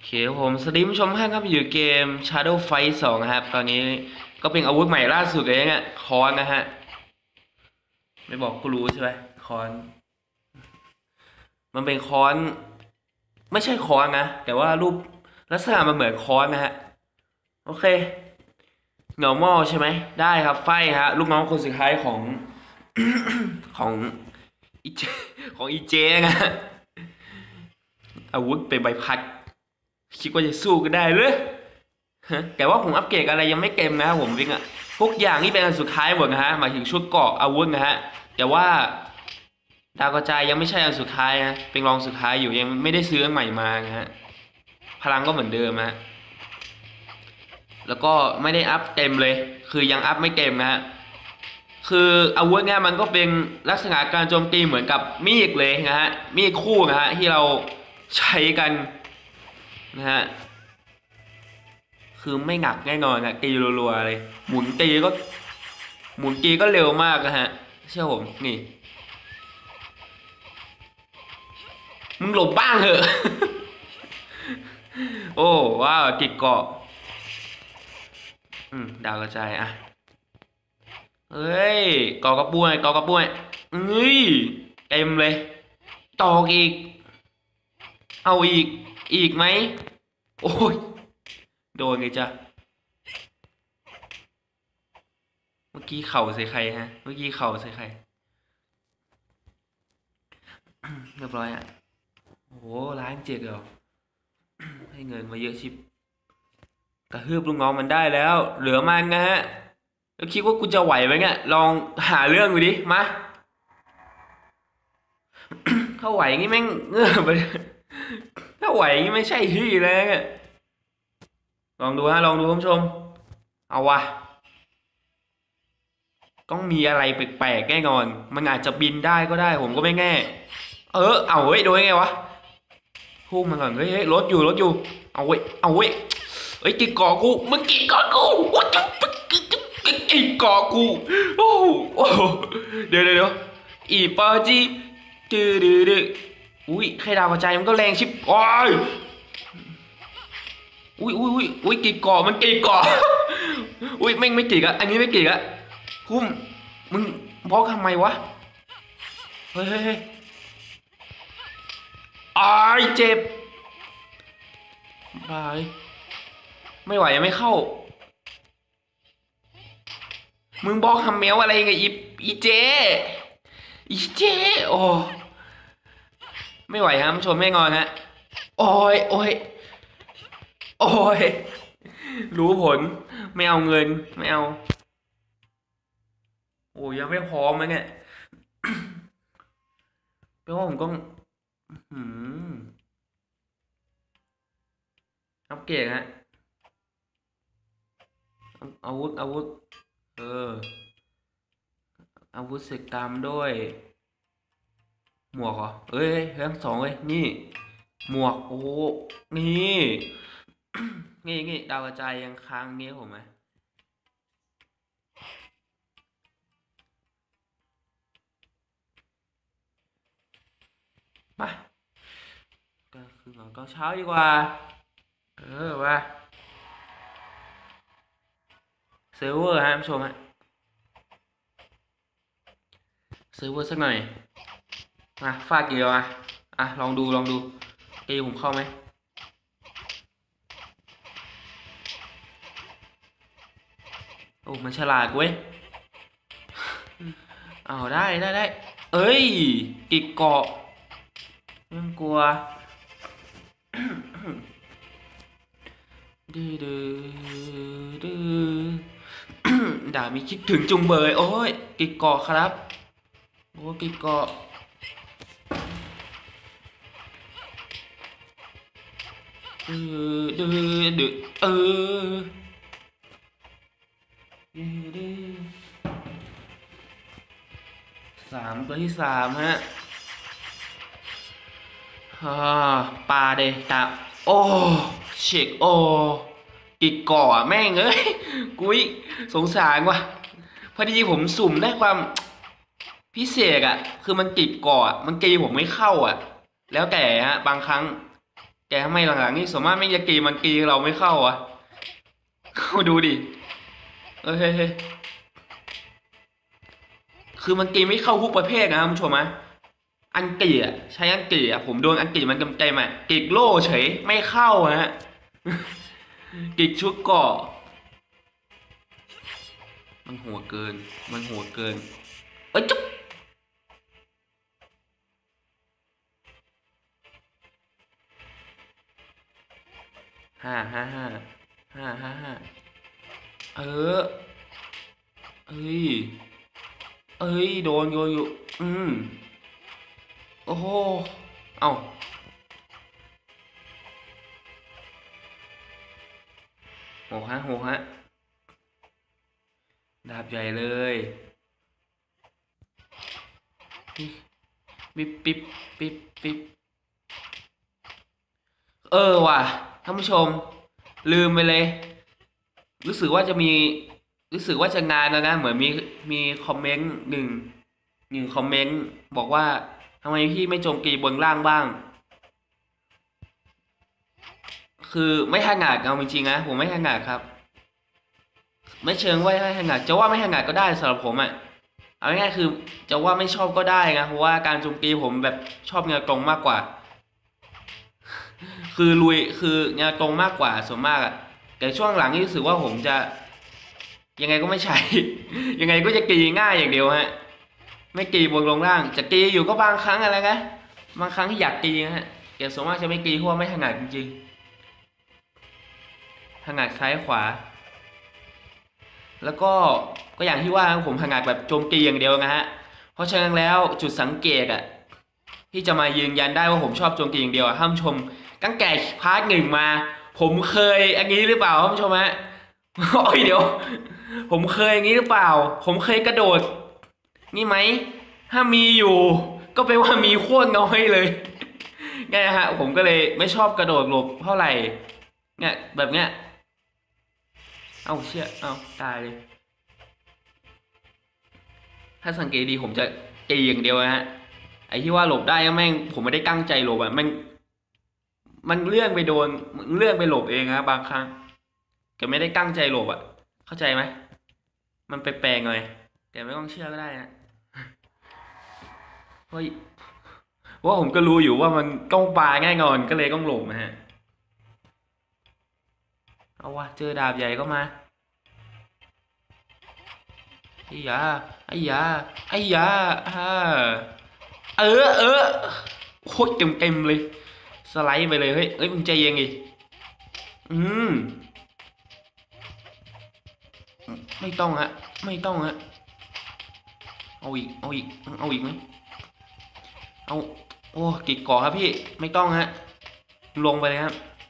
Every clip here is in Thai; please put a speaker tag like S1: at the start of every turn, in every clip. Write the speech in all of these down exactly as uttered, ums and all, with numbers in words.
S1: เคผมสตรีมชมให้ครับอยู่เกม Shadow Fight สองครับตอนนี้ก็เป็นอาวุธใหม่ล่าสุดเลยเนี่ยคอนนะฮะไม่บอกกูรู้ใช่ไหมคอนมันเป็นคอนไม่ใช่คอนนะแต่ว่ารูปลักษณะมันเหมือนคอนนะฮะโอเค normal ใช่ไหมได้ครับไฟฮะลูกน้องคนสุดท้ายของของอีเจของอีเจนะฮะอาวุธเป็นใบพัดคิดว่าจะสู้ก็ได้เลยแต่ว่าผมอัปเกรดอะไรยังไม่เต็มนะครับผมวิ่งอะทุกอย่างนี่เป็นอันสุดท้ายหมดนะฮะหมายถึงชุดเกราะอาวุธนะฮะแต่ว่าดาวกระจายยังไม่ใช่อันสุดท้ายนะเป็นรองสุดท้ายอยู่ยังไม่ได้ซื้ออันใหม่มานะฮะพลังก็เหมือนเดิมฮะแล้วก็ไม่ได้อัพเต็มเลยคือยังอัพไม่เต็มนะฮะคืออาวุธเนี่ยมันก็เป็นลักษณะการโจมตีเหมือนกับมีดเลยนะฮะมีดคู่นะฮะที่เราใช้กันนะฮะคือไม่หนักแน่นอนนะตีรัวๆเลยหมุนตีก็หมุนตีก็เร็วมากนะฮะเชื่อผมนี่มึงหลบบ้างเถอะ โอ้ว้าวกิกเกาะอืมดาวกระจายอ่ะเอ้ยกอกระปุยกอกระปุยเอ้ยเต็มเลยตอกอีกเอาอีกอีกไหมโอ้ยโดนไงจ้ะเมื่อกี้เข่าใส่ใครฮะเมื่อกี้เข่าใส่ใครเรียบร้อยอ่ะโอ้โหล้านเจ็ดเหรอให้เงินมาเยอะชิบกระฮืบลูกน้องมันได้แล้ว เหลือมันนะฮะแล้วคิดว่ากูจะไหวไหมเนี่ยลองหาเรื่องดูดิมาถ้าไหวงี้แม่งเงือบไปถ้าไหวงี้ไม่ใช่ที่เลยเนี่ยลองดูฮะลองดูคุณผู้ชมเอาวะต้องมีอะไรแปลกๆแน่นอนมันอาจจะบินได้ก็ได้ผมก็ไม่แน่เออเอาเฮ้ยโดยไงวะพุ่งมาก่อนเฮ้ยรถอยู่รถอยู่เอาเว้ยเอาเว้ยเฮ้ยกี่กอกูมึงกี่กอกูวัดกี่กอกูโอ้โหเดี๋ยวเดี๋ยวอีปอจีดื้อดื้อดื้ออุ้ยใครดาวกระจายมันก็แรงชิบโอ้ยอุ้ยอุ้ยอุ้ยอุ้ยกี่กอมันกี่กออุ้ยไม่ไม่กี่อะอันนี้ไม่กี่อะคุ้มมึงบล็อกทำไมวะเฮ้ยเฮ้ยอ้ายเจ็บบายไม่ไหวยังไม่เข้ามึงบอกทำแมวอะไรไงอีอีเจอีเจโอ้ไม่ไหวครับชมไม่งอนฮะโอ้ยโอ้ยโอ้ยรู้ผลไม่เอาเงินไม่เอาโอ้ยยังไม่พร้อมเลยเนี่ยแปลว่าผมก็อืมอัปเกรดฮะอาวุธอาวุธเอออาวุธเสกตามด้วยหมวกเหรอเอ้ยทั้งสองเลยนี่หมวกโอ้นี่นี่นี่ดาวกระจายยังค้างนี้ผมไหมมาก็คือหนอนก็เช้าดีกว่าเออว่าเซิร์ฟเวอร์ฮะผู้ชมฮะเซิร์ฟเวอร์สักหน่อยมาฟาดกี่เดียวอ่ะอ่ะลองดูลองดูเอผมเข้าไหมโอ้มันฉลาดเว้ยเอาได้ได้ได้เอ้ยกิกเกาะไม่ต้องกลัวดื้อดื้อดื้อด่ามีคิดถึงจุงเบยโอ้ยกิกเกาะครับโอ้กิกเกาะเออดื้อดื้อเออดื้อดื้อสามตัวที่สามฮะอ่าปลาเดตาโอ้เช็คโอกิกเกาะแม่งเอ้ยกุ้ยสงสารว่ะพอดีผมสุ่มได้ความพิเศษอ่ะคือมันกิกเกาะมันกีผมไม่เข้าอ่ะแล้วแต่ฮะบางครั้งแกทำไมหลังๆนี่ส่วนมากไม่ยากีมันกีเราไม่เข้าอ่ะเขาดูดิเออเฮ้ยคือมันกีไม่เข้าทุกประเภทนะคุณผู้ชมนะอังกีอ่ะใช้อังกีอ่ะผมโดนอังกีมันเต็มๆอ่ะกิกโล่เฉยไม่เข้าฮะกิกชุดเกาะมันโหดเกินมันโหดเกินเอ้ยจุ๊บห้าห้าห้าห้าห้าห้าเออเอ้ยเอ้ยโดนโยนอยู่อืมโอ้โหเอ้าโหฮะโหฮะดาบใหญ่เลยปิ๊บปิ๊บปิ๊บปิ๊บเออว่ะท่านผู้ชมลืมไปเลยรู้สึกว่าจะมีรู้สึกว่าจะงานแล้วนะเหมือนมีมีคอมเมนต์หนึ่งหนึ่งคอมเมนต์บอกว่าทำไมพี่ไม่โจมตีบนล่างบ้างคือไม่ถนัดเอาจริงๆนะผมไม่ถนัดครับไม่เชิงว่าไม่ถนัดจะว่าไม่ถนัดก็ได้สำหรับผมอ่ะเอาง่ายๆคือจะว่าไม่ชอบก็ได้นะเพราะว่าการโจมตีผมแบบชอบแนวตรงมากกว่าคือลุยคือแนวตรงมากกว่าส่วนมากอะแต่ช่วงหลังนี่รู้สึกว่าผมจะยังไงก็ไม่ใช่ยังไงก็จะกีง่ายอย่างเดียวฮะไม่กีบนลงล่างจะกีอยู่ก็บางครั้งอะไรนะบางครั้งที่อยากกีนะฮะแต่ส่วนมากจะไม่กีเพราะว่าไม่ถนัดจริงๆถนัดซ้ายขวาแล้วก็ก็อย่างที่ว่าผมถนัดแบบโจมตีอย่างเดียวนะฮะเพราะฉะนั้นแล้วจุดสังเกตอะที่จะมายืนยันได้ว่าผมชอบโจมตีอย่างเดียวอะห้ามชมตั้งแต่พาร์ทหนึ่งมาผมเคยอันนี้หรือเปล่าท่านผู้ชมฮะโอ้ยเดี๋ยวผมเคยอย่างนี้หรือเปล่าผมเคยกระโดดนี่ไหมถ้ามีอยู่ก็แปลว่ามีโคตรน้อยเลยไงฮะผมก็เลยไม่ชอบกระโดดหลบเท่าไหร่เนี่ยแบบเนี้ยเอาเชี่ยเอาตายเลยถ้าสังเกตดีผมจะตีอย่างเดียวนะฮะไอ้ที่ว่าหลบได้ก็แม่งผมไม่ได้ตั้งใจหลบอะแม่งมันเลื่อนไปโดนเลื่อนไปหลบเองนะบางครั้งแกไม่ได้ตั้งใจหลบอะเข้าใจไหมมันไปแปลงหน่อยแต่ไม่ต้องเชื่อก็ได้นะเพราะว่าผมก็รู้อยู่ว่ามันต้องปลาง่ายงอนก็เลยต้องหลบนะฮะเอาวะเจอดาบใหญ่ก็มาไอ้ยาไอ้ยาไอ้ยาฮ่าเออเออโคตรเต็มเต็มเลยสไลด์ไปเลยเฮ้ยเฮ้ยมึงใจเย็นดิอืมไม่ต้องฮะไม่ต้องฮะเอาอีกเอาอีกเอาอีกไหมเอาโอ้กิดก่อครับพี่ไม่ต้องฮะลงไปเลยครับ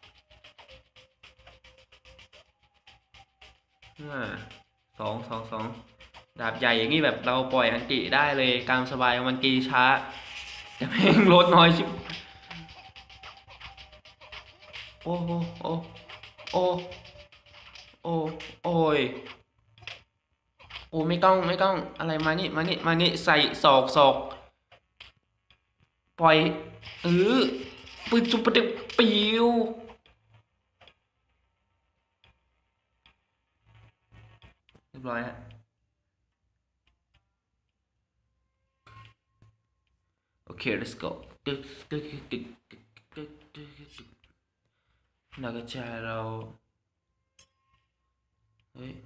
S1: อ่าสองสองสองดาบใหญ่อย่างนี้แบบเราปล่อยอันติได้เลยกลางสบายมันกีช้าแต่แม่งลดน้อยชิบโอ้โอ้โอ้โอ้โอ้โอ้ยโอ้ไม่ต้องไม่ต้องอะไรมานี่มานี่มานี่ใส่ศอกศอกปล่อยเออปืนจุบปะเด็กปิวเรียบร้อยฮะโอเค let's go ตึ๊กตึ๊กตึ๊กตึ๊กตึ๊กตึ๊กตึ๊กนักกระจายเราเฮ้ย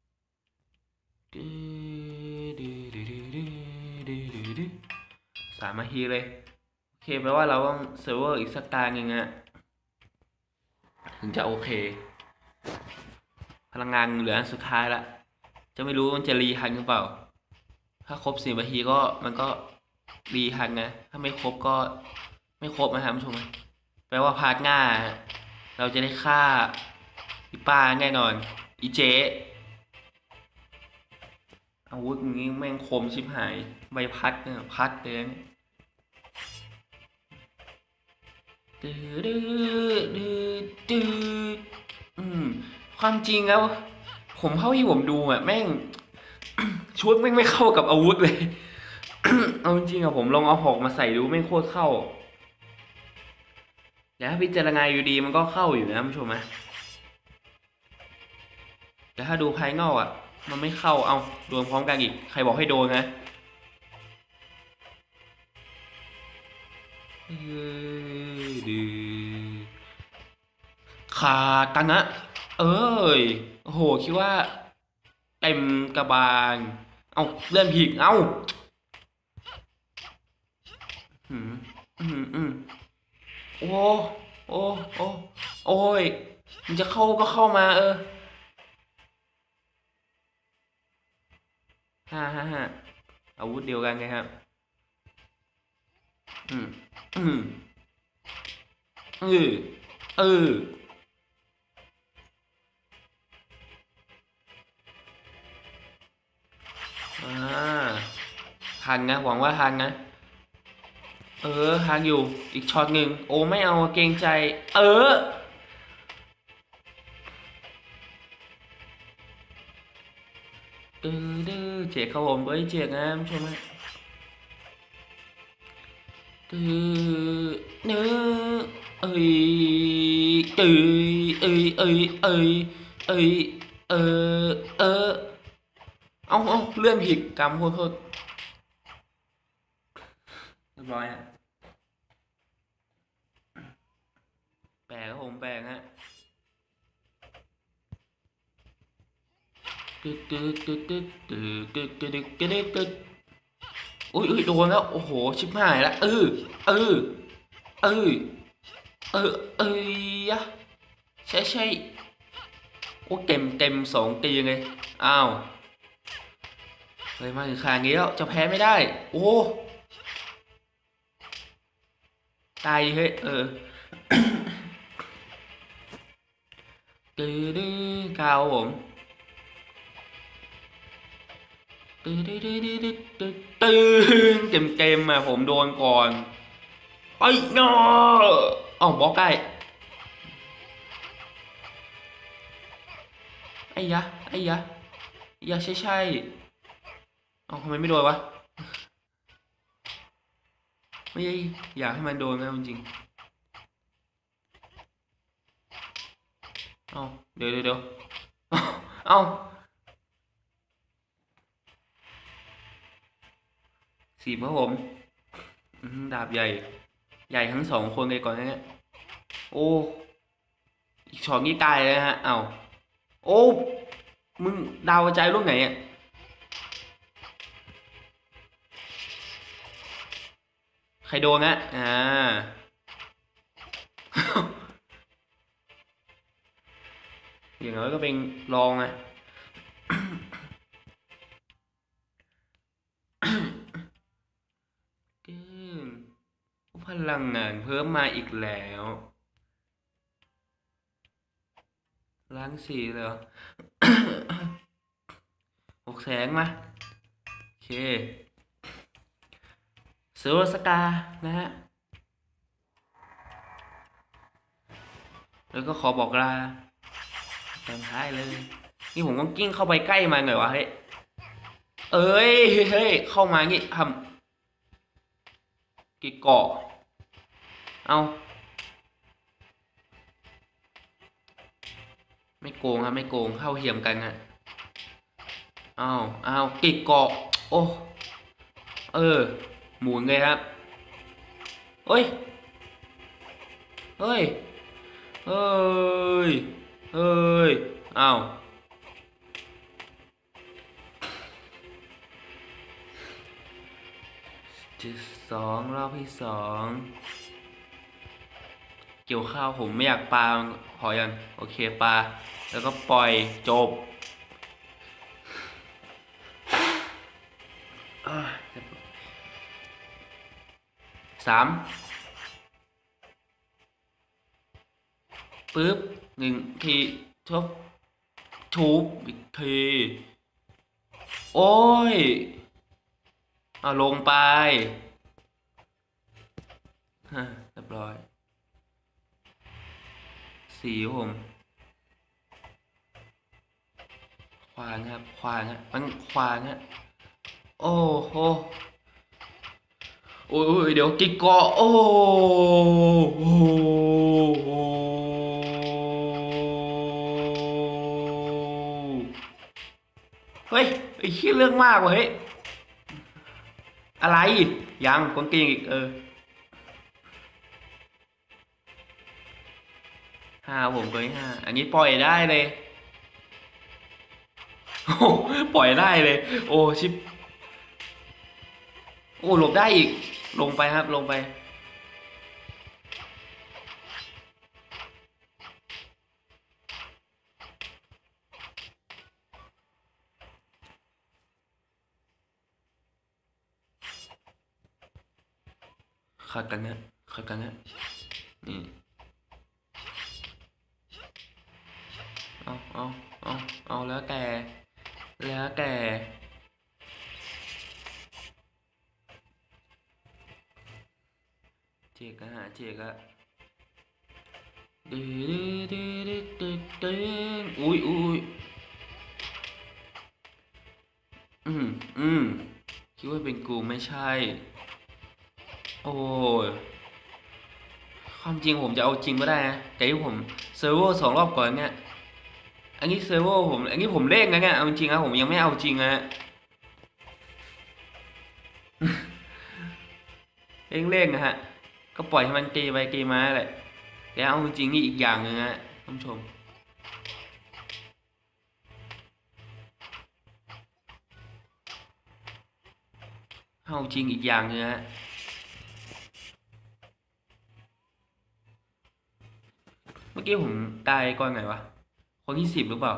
S1: สามนาทีเลยโอเคแปลว่าเราต้องเซิร์ฟเวอร์อีกสักตาหนึ่งอะถึงจะโอเคพลังงานเหลืออันสุดท้ายละจะไม่รู้มันจะรีทันหรือเปล่าถ้าครบสี่นาทีก็มันก็รีทันนะถ้าไม่ครบก็ไม่ครบนะครับผู้ชมแปลว่าพาร์ทหน้าเราจะได้ฆ่าอีป้าแน่นอนอีเจอาวุธนี้แม่งคมชิบหายใบพัดเนี่ยพัดเลยดื้อดื้อดื้อดื้ออืมความจริงแล้วผมเท่าที่ผมดูอ่ะแม่งชุดแม่งไม่เข้ากับอาวุธเลย เอาจริงอะผมลองเอาหอกมาใส่ดูแม่งโคตรเข้าแต่ถ้าพิจารณาอยู่ดีมันก็เข้าอยู่นะผู้ชมนะแต่ถ้าดูภายนอกอ่ะมันไม่เข้าเอาโดนพร้อมกันอีกใครบอกให้โดนนะดืขากันนะเอ้ยโอ้โหคิดว่าเต็มกระบาลเอาเลื่อนผิดเอาอืมอืมอืมโอ้โอ้โอ้โอ้ยมันจะเข้าก็เข้ามาเออฮ่าฮ่าฮ่าอาวุธเดียวกันไงครับอืมอืมเออเอออ่าทันนะหวังว่าทันนะเออทันอยู่อีกช็อตหนึ่งโอ้ไม่เอาเกรงใจเออดื้อดื้อเจ๊เขาผมเอ้ยเจ๊งามใช่ไหมดื้อเนื้อเอ้ยเอ้ยเอ้ยเอ้ยเอ้ยเอ้ยเออเออเอาเอาเลื่อนผิดกำโทษโทษเรียบร้อยฮะแปลกครับผมแปลกฮะตึ๊ดตึ๊ดตึ๊ดตึ๊ดตึ๊ดตึ๊ดตึ๊ดตึ๊ดตึ๊ดอุ้ยอุ้ยโดนแล้วโอ้โหชิบหายแล้วเออเออเออเออเอ้ยะใช่ใช่โอ้เต็มเต็มสองตีเลยอ้าวเฮ้ยมาถึงขนาดนี้แล้วจะแพ้ไม่ได้โอ้ตายดิเฮ้ยเออตื้อดื้อกาวผมตื้อดื้อดื้อดื้อดื้อตื้อตื้อเต็มเต็มอ่ะผมโดนก่อนไอ้เนาะเอ้าบล็อกใกล้ไอ้ยะไอ้ยะไอ้ยะใช่ใช่เอ้าทำไมไม่โดนวะไม่อยากให้มันโดนนะจริงๆเอ้าเดี๋ยวเดี๋ยวเดี๋ยวเอ้าสีพระผมอื้อหือดาบใหญ่ใหญ่ทั้งสองคนเลยก่อนนะเนี่ยโอ้อีกช็อตนี้ตายเลยนะฮะเอ้าโอ้มึงดาวกระจายลูกไหนอ่ะใครโดนอ่ะอ่า อย่างน้อยก็เป็นรองอ่ะกึ้งพลังงานเพิ่มมาอีกแล้วล้างสีเลยเหรอ หกแสนมาโอเคเซอร์สกานะฮะแล้วก็ขอบอกลาตอนท้ายเลยนี่ผมต้องกิ้งเข้าไปใกล้มันหน่อยวะเฮ้ยเอ้ยเฮ้ยเข้ามางี้ทำกี่เกาะเอาไม่โกงครับไม่โกงเข้าเหี่ยมกันฮะเอาเอากี่เกาะโอ้เออหมุนเลยครับเฮ้ยเฮ้ยเฮ้ยเฮ้ยเอาจุดสองรอบที่สองเกี่ยวข้าวผมไม่อยากปลาขอยังโอเคปลาแล้วก็ปล่อยจบสามปึ๊บหนึ่งทีทุบทุบอีกทีโอ้ยเอาลงไปฮะเรียบร้อยสีผมควานครับควานฮะมันควานฮะโอ้โหโอ้ยเดี๋ยวกิกเกาะโอ้โหเฮ้ยไอ้ขี้เรื่องมากว่ะเฮ้ยอะไรยังกางเกงอีกเออห้าผมตัวนี้ห้าอันนี้ปล่อยได้เลยโอ้ปล่อยได้เลยโอ้ชิปโอ้หลบได้อีกลงไปครับลงไปขัดกันนะขัดกันนะนี่เอาเอาเอาเอาแล้วแต่แล้วแต่เจกอะฮะเจกอะดื้อดื้อดื้อดื้อดื้ออุ้ยอุ้ยอืมอืมคิดว่าเป็นกูไม่ใช่โอ้ยความจริงผมจะเอาจริงก็ได้นะแต่ที่ผมเซิร์ฟเวอร์สองรอบก่อนเนี่ยอันนี้เซิร์ฟเวอร์ผมอันนี้ผมเล่นนะเนี่ยเอาจริงนะผมยังไม่เอาจริงนะเล่นเล่นนะฮะก็ปล่อยให้มันเกยไปเกยมาแหละแต่เอาจริงนี่อีกอย่างหนึงนะท่านผู้ชมเอาจริงอีกอย่างหนึงนะเมื่อกี้ผมตายก่อนไงวะคนที่สิบหรือเปล่า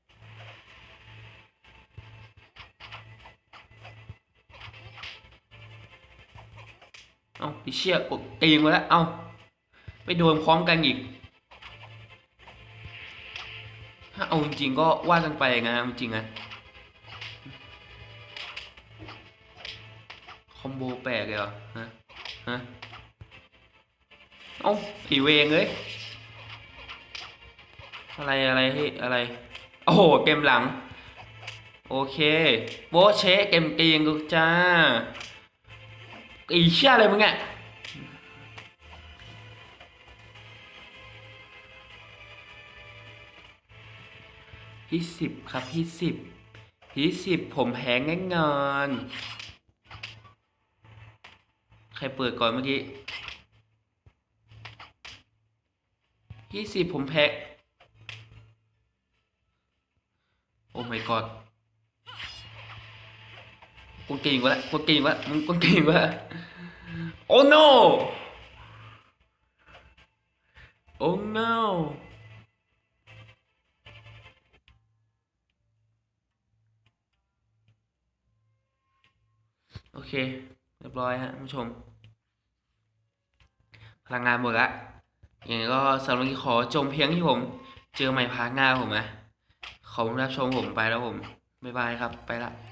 S1: เอาไอ้เชี่ยกดตีมาแล้วเอาไปโดนพร้อมกันอีกถ้าเอาจริงๆก็ว่ากันไปนะจริงๆนะคอมโบแปลกเลยเหรอฮะฮะเอ้าไอเวงเลยอะไรอะไรเฮ้ยอะไรโอ้โหเกมหลังโอเคโบะเชะเกมเตียงกูจ้าอีเชี่ยอะไรมึงอ่ะที่สิบครับที่สิบที่สิบผมแพ้แน่นอนใครเปิดก่อนเมื่อกี้ที่สิบผมแพ้โอ้ my god กูเก่งวะกูเก่งวะมึงกูเก่งวะโอ้ no โอ้ no โอเคเรียบร้อยฮะท่านผู้ชมพลังงานหมดละอย่างไรก็สำหรับวันนี้ขอจบเพียงที่ผมเจอใหม่พาร์ทหน้าผมนะขอบคุณรับชมผมไปแล้วผมบ๊ายบายครับไปละ